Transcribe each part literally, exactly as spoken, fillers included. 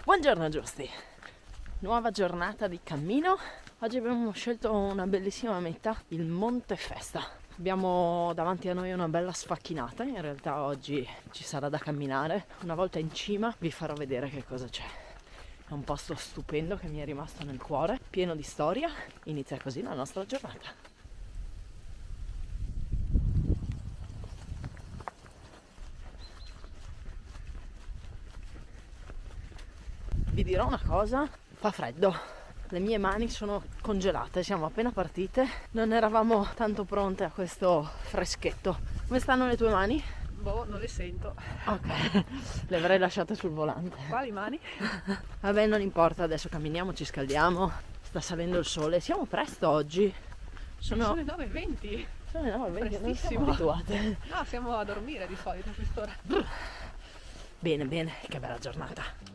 Buongiorno Giusti, nuova giornata di cammino. Oggi abbiamo scelto una bellissima meta, il Monte Festa. Abbiamo davanti a noi una bella sfacchinata, in realtà oggi ci sarà da camminare. Una volta in cima vi farò vedere che cosa c'è. È un posto stupendo che mi è rimasto nel cuore, pieno di storia. Inizia così la nostra giornata. Vi dirò una cosa, fa freddo, le mie mani sono congelate, siamo appena partite, non eravamo tanto pronte a questo freschetto. Come stanno le tue mani? Boh, non le sento. Ok, le avrei lasciate sul volante. Quali mani? Vabbè, non importa, adesso camminiamo, ci scaldiamo, sta salendo il sole, siamo presto oggi. Sono, sono le nove e venti. Sono le nove e venti, non siamo Prestissimo. abituate. No, siamo a dormire di solito a quest'ora. Bene, bene, che bella giornata.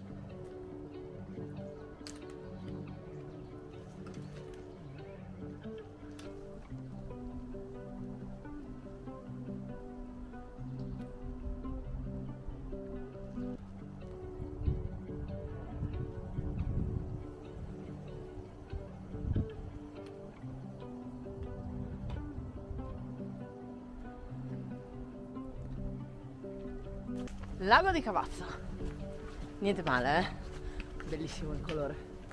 Lago di Cavazza, niente male, eh? Bellissimo il colore.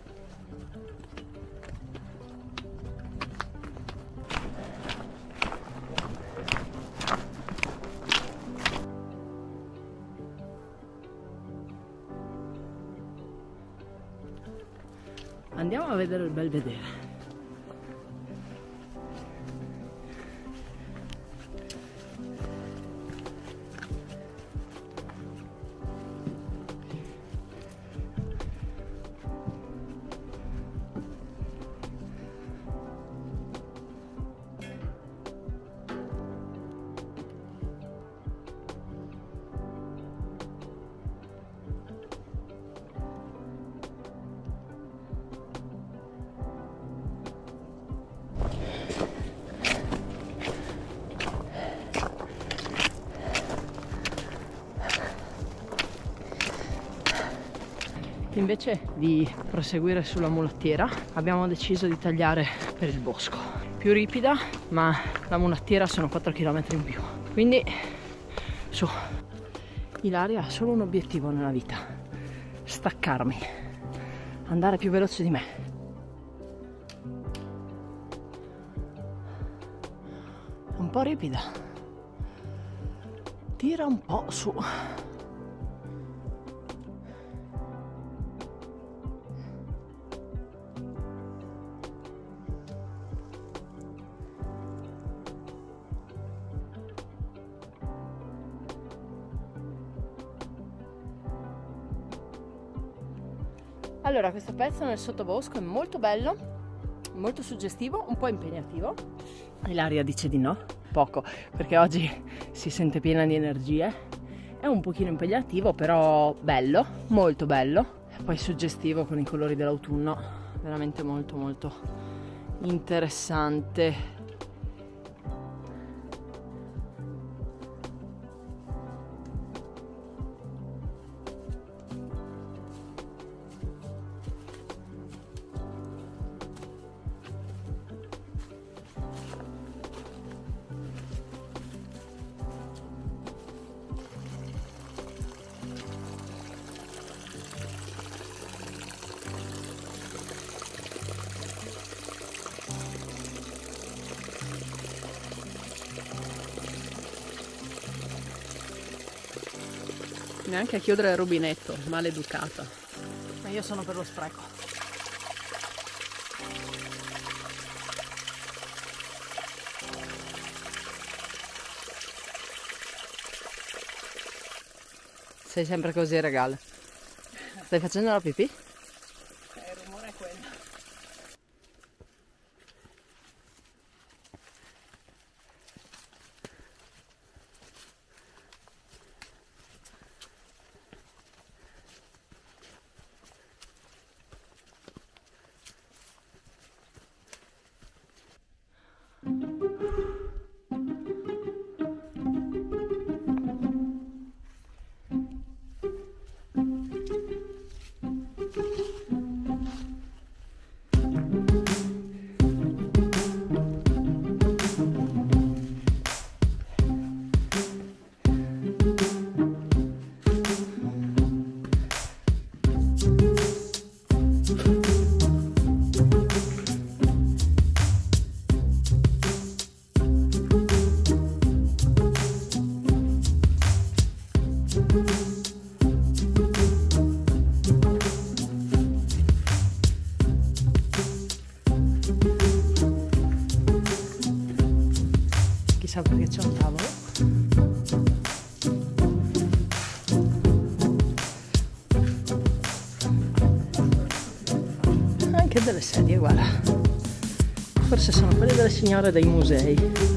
Andiamo a vedere il Belvedere. Invece di proseguire sulla mulattiera abbiamo deciso di tagliare per il bosco. Più ripida, ma la mulattiera sono quattro chilometri in più. Quindi su. Ilaria ha solo un obiettivo nella vita: staccarmi, andare più veloce di me. È un po' ripida. Tira un po' su. Allora, questo pezzo nel sottobosco è molto bello, molto suggestivo, un po' impegnativo. Ilaria dice di no, poco, perché oggi si sente piena di energie. È un pochino impegnativo, però bello, molto bello. E poi suggestivo con i colori dell'autunno, veramente molto molto interessante. Neanche a chiudere il rubinetto, maleducata. Ma io sono per lo spreco. Sei sempre così, regale. Stai facendo la pipì? Eh, il rumore è quello. chissà perché c'è un tavolo. Anche delle sedie, guarda. Forse sono quelle delle signore dei musei.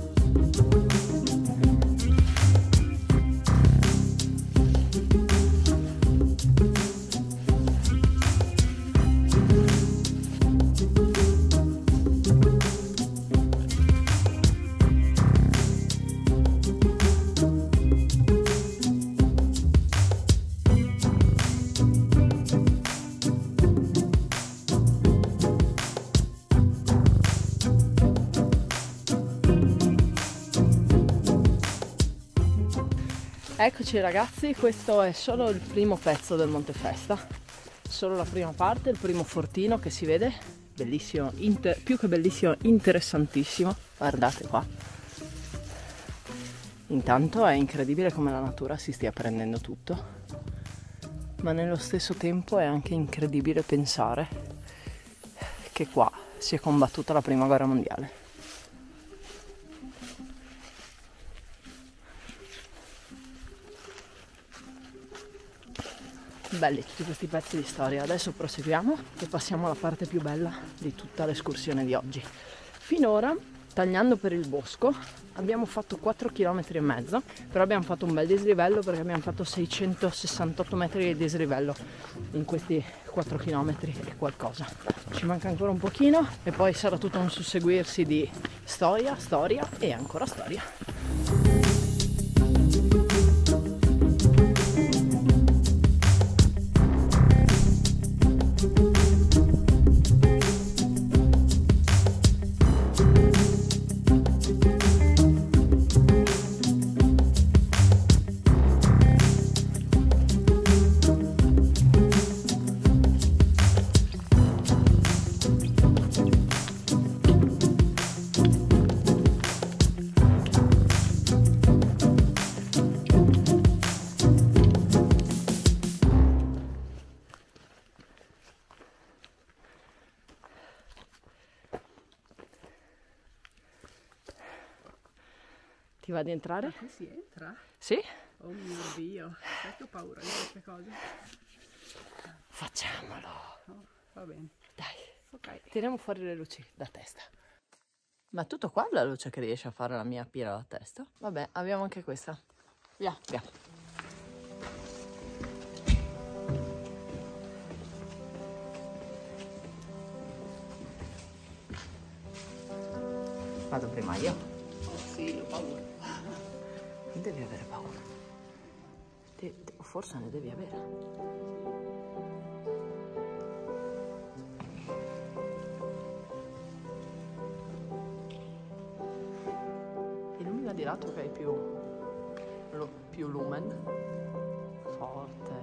Eccoci ragazzi, questo è solo il primo pezzo del Monte Festa, solo la prima parte, il primo fortino che si vede, bellissimo, inter- più che bellissimo, interessantissimo, guardate qua. Intanto è incredibile come la natura si stia prendendo tutto, ma nello stesso tempo è anche incredibile pensare che qua si è combattuta la prima guerra mondiale. Belli tutti questi pezzi di storia. Adesso proseguiamo e passiamo alla parte più bella di tutta l'escursione di oggi. Finora, tagliando per il bosco, abbiamo fatto quattro chilometri e mezzo, però abbiamo fatto un bel dislivello perché abbiamo fatto seicentosessantotto metri di dislivello in questi quattro chilometri e qualcosa. Ci manca ancora un pochino e poi sarà tutto un susseguirsi di storia, storia e ancora storia. Ti va di entrare? Ma qui si entra? Sì? Oh mio Dio, sai che ho paura di queste cose. Facciamolo. Oh, va bene. Dai, Ok. tiriamo fuori le luci da testa. Ma tutto qua la luce che riesce a fare la mia pira alla testa? Vabbè, abbiamo anche questa. Via, via. Vado prima io. Oh sì, ho paura. Non devi avere paura. De- de- forse ne devi avere. Illumina di lato che hai più, lo- più lumen. Forte.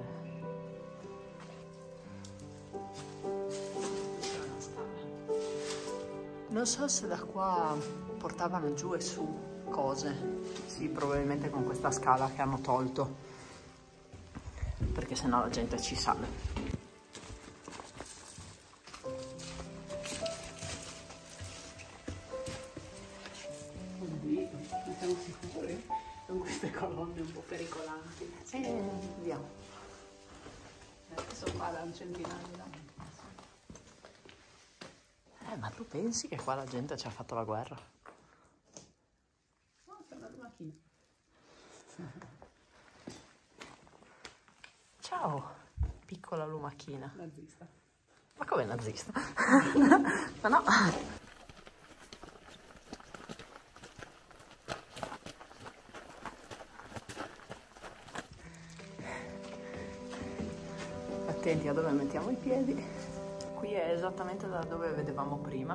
Non so se da qua portavano giù e su cose. Sì, probabilmente con questa scala che hanno tolto, perché sennò la gente ci sale. Oddio, non siamo sicuri? Con queste colonne un po' pericolanti. E via. Adesso qua da un centinaio d'anni. Eh, ma tu pensi che qua la gente ci ha fatto la guerra? No, c'è una macchina. Ciao, piccola lumachina. Nazista. Ma come nazista? Ma no. Attenti a dove mettiamo i piedi. Qui è esattamente da dove vedevamo prima.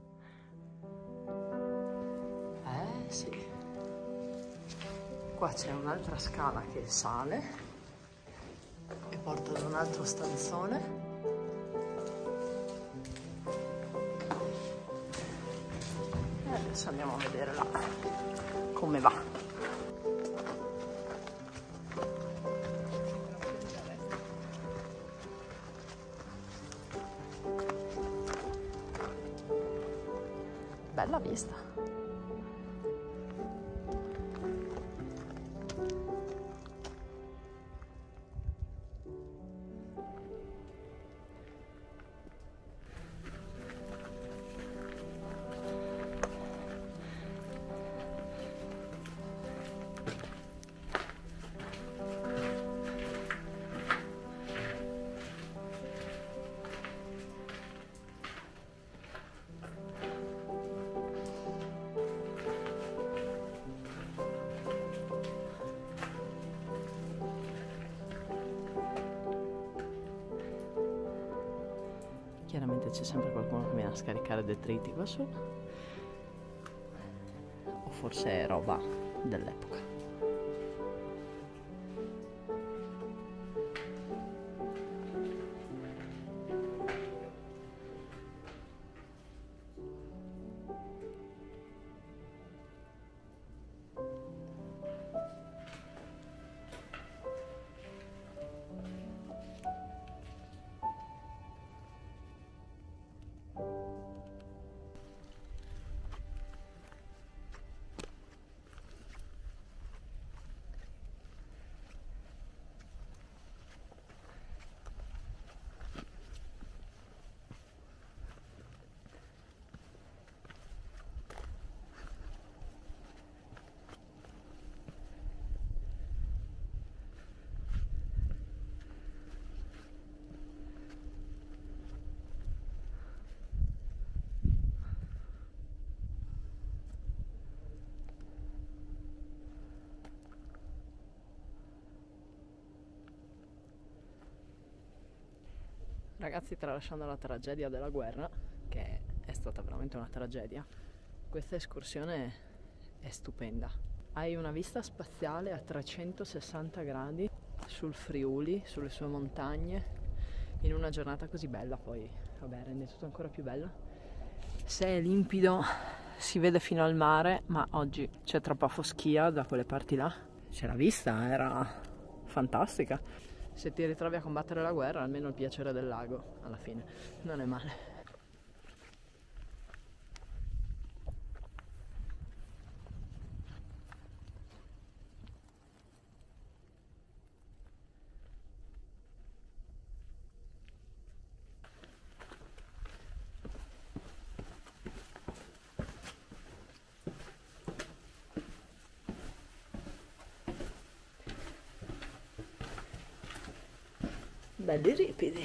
Eh sì. Qua c'è un'altra scala che sale e porta ad un altro stanzone. E adesso andiamo a vedere là come va. Bella vista. Chiaramente c'è sempre qualcuno che viene a scaricare detriti qua su, o forse è roba dell'epoca. Ragazzi, tralasciando la tragedia della guerra, che è stata veramente una tragedia, questa escursione è stupenda. Hai una vista spaziale a trecentosessanta gradi sul Friuli, sulle sue montagne, in una giornata così bella. Poi, vabbè, rende tutto ancora più bello. Se è limpido si vede fino al mare, ma oggi c'è troppa foschia da quelle parti là. C'è la vista, era fantastica. Se ti ritrovi a combattere la guerra, almeno il piacere del lago, alla fine, non è male. Belli ripidi.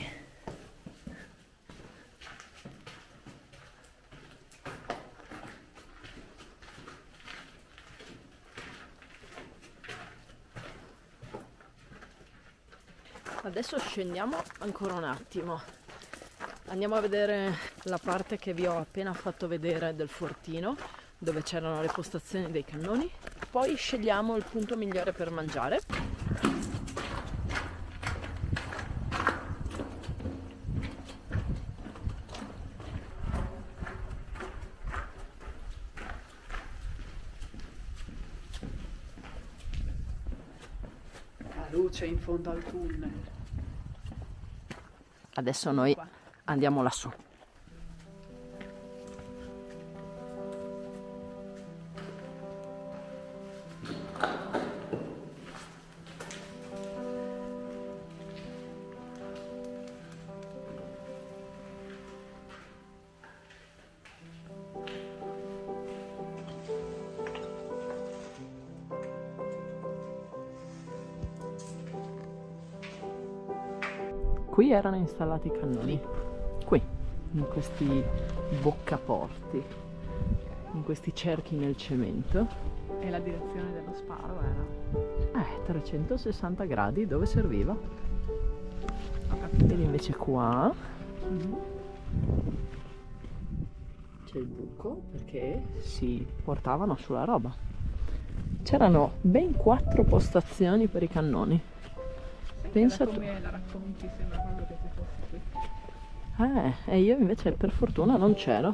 Adesso scendiamo ancora un attimo. Andiamo a vedere la parte che vi ho appena fatto vedere del fortino, dove c'erano le postazioni dei cannoni. Poi scegliamo il punto migliore per mangiare. Luce in fondo al tunnel. Adesso noi andiamo lassù. Qui erano installati i cannoni, qui, in questi boccaporti, in questi cerchi nel cemento. E la direzione dello sparo era? Eh, trecentosessanta gradi, dove serviva? Ho capito. Ed invece qua Mm-hmm. c'è il buco perché si portavano sulla roba. C'erano ben quattro postazioni per i cannoni. Pensa tu. Come la racconti sembra proprio che si fosse qui. Eh, e io invece per fortuna non c'ero.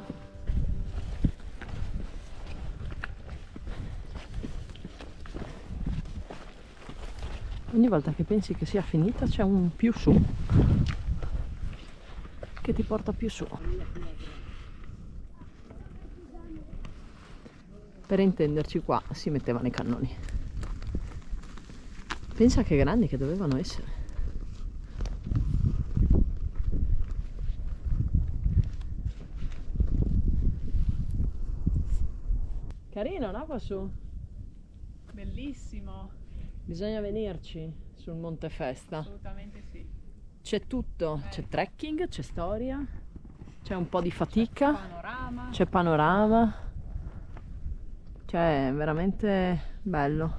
Ogni volta che pensi che sia finita c'è un più su che ti porta più su. Per intenderci, qua si mettevano i cannoni. Pensa che grandi che dovevano essere. Carino, no? Qua su. Bellissimo. Bisogna venirci sul Monte Festa. Assolutamente sì. C'è tutto, Eh. c'è trekking, c'è storia, c'è un po' di fatica, Panorama. c'è panorama, cioè è veramente bello.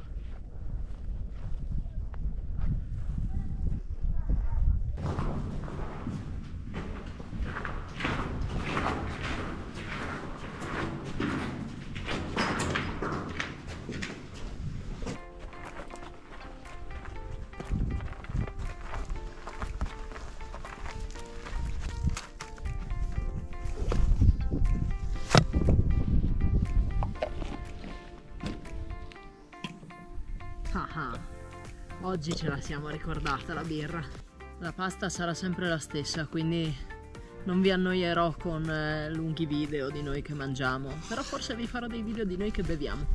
oggi ce la siamo ricordata la birra. La pasta sarà sempre la stessa, quindi non vi annoierò con eh, lunghi video di noi che mangiamo, però forse vi farò dei video di noi che beviamo.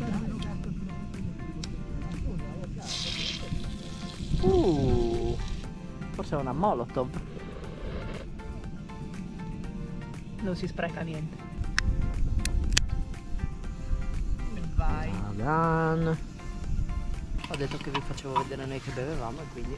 Uh, forse è una Molotov. Non si spreca niente. Vai. Adan. Ho detto che vi facevo vedere noi che bevevamo e quindi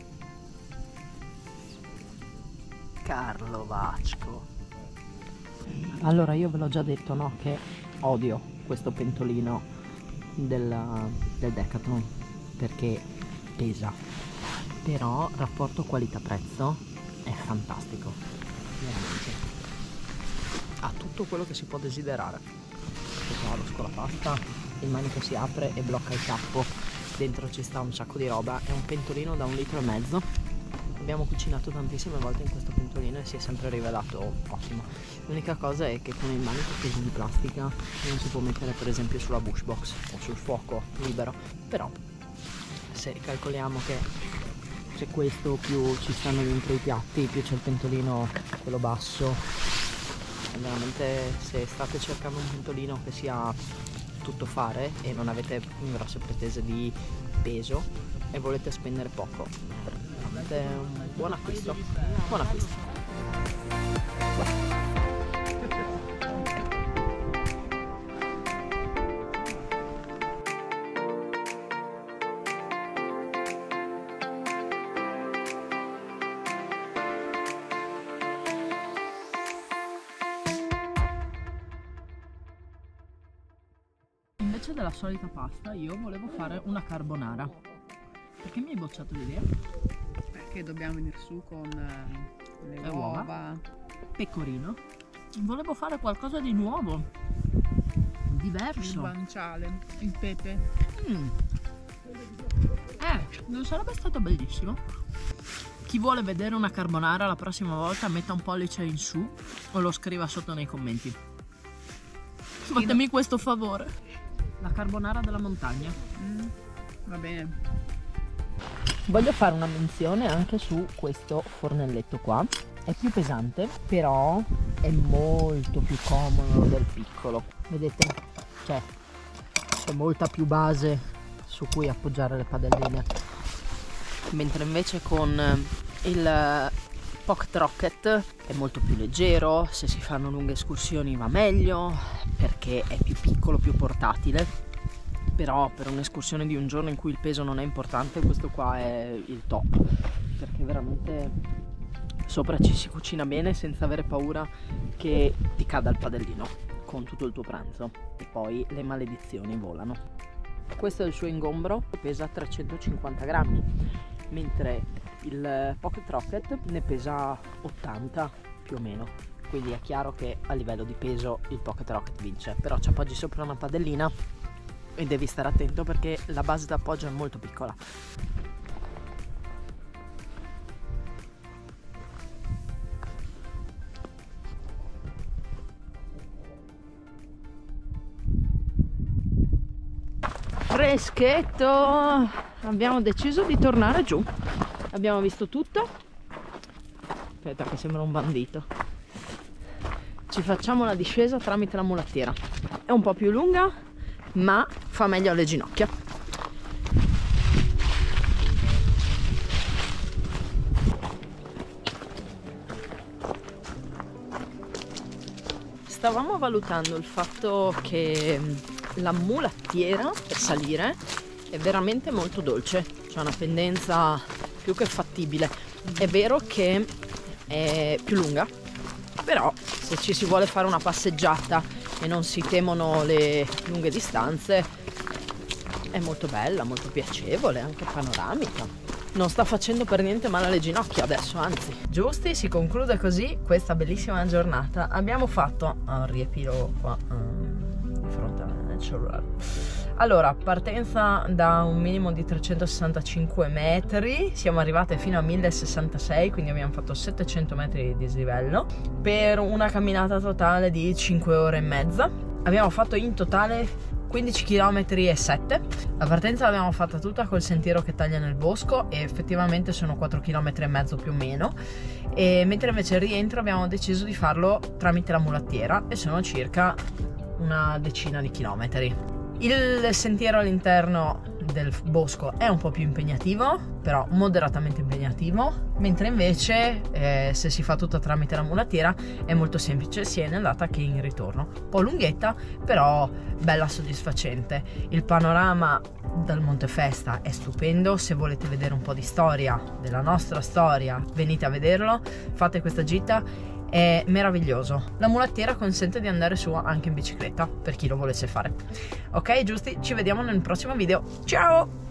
Carlo Vacco. Allora, io ve l'ho già detto, no, che odio questo pentolino del, del Decathlon perché pesa, però rapporto qualità-prezzo è fantastico, veramente ha tutto quello che si può desiderare. Questo lo scolapasta, il manico si apre e blocca il tappo, dentro ci sta un sacco di roba, è un pentolino da un litro e mezzo. Abbiamo cucinato tantissime volte in questo pentolino e si è sempre rivelato ottimo. L'unica cosa è che con il manico chiuso di plastica non si può mettere per esempio sulla bush box o sul fuoco libero, però se calcoliamo che c'è questo più ci stanno dentro i piatti, più c'è il pentolino quello basso, veramente se state cercando un pentolino che sia tutto fare e non avete grosse pretese di peso e volete spendere poco, veramente è un buon acquisto, buon acquisto. Invece della solita pasta io volevo fare una carbonara. Perché mi hai bocciato l'idea? Perché dobbiamo venire su con eh, le, le uova, uova, pecorino. Volevo fare qualcosa di nuovo, diverso. il guanciale, il pepe. Mm. Eh, non sarebbe stato bellissimo? Chi vuole vedere una carbonara la prossima volta metta un pollice in su o lo scriva sotto nei commenti. Fatemi questo favore. La carbonara della montagna. Mm, va bene. Voglio fare una menzione anche su questo fornelletto qua. È più pesante, però è molto più comodo del piccolo. Vedete? Cioè, c'è molta più base su cui appoggiare le padelline. Mentre invece con il Pocket Rocket è molto più leggero, se si fanno lunghe escursioni va meglio perché è più piccolo, più portatile, però per un'escursione di un giorno in cui il peso non è importante questo qua è il top, perché veramente sopra ci si cucina bene senza avere paura che ti cada il padellino con tutto il tuo pranzo e poi le maledizioni volano. Questo è il suo ingombro, pesa trecentocinquanta grammi, mentre il Pocket Rocket ne pesa ottanta più o meno, quindi è chiaro che a livello di peso il Pocket Rocket vince, però ci appoggi sopra una padellina e devi stare attento perché la base d'appoggio è molto piccola. Freschetto! Abbiamo deciso di tornare giù. Abbiamo visto tutto. Aspetta che sembra un bandito. Ci facciamo la discesa tramite la mulattiera. È un po' più lunga, ma fa meglio alle ginocchia. Stavamo valutando il fatto che la mulattiera per salire è veramente molto dolce, c'è una pendenza più che fattibile. È vero che è più lunga, però se ci si vuole fare una passeggiata e non si temono le lunghe distanze è molto bella, molto piacevole, anche panoramica. Non sta facendo per niente male alle ginocchia adesso, anzi. Giusti, si conclude così questa bellissima giornata. Abbiamo fatto oh, riepilo qua um, di fronte al cellulare. Allora, partenza da un minimo di trecentosessantacinque metri, siamo arrivate fino a mille sessantasei, quindi abbiamo fatto settecento metri di dislivello per una camminata totale di cinque ore e mezza. Abbiamo fatto in totale quindici chilometri e sette. La partenza l'abbiamo fatta tutta col sentiero che taglia nel bosco e effettivamente sono quattro chilometri e mezzo più o meno, e mentre invece il rientro abbiamo deciso di farlo tramite la mulattiera e sono circa una decina di chilometri. Il sentiero all'interno del bosco è un po' più impegnativo, però moderatamente impegnativo, mentre invece eh, se si fa tutto tramite la mulattiera è molto semplice sia in andata che in ritorno. Un po' lunghetta, però bella soddisfacente. Il panorama dal Monte Festa è stupendo. Se volete vedere un po' di storia, della nostra storia, venite a vederlo, fate questa gita. È meraviglioso. La mulattiera consente di andare su anche in bicicletta per chi lo volesse fare. Ok, giusti, ci vediamo nel prossimo video. Ciao!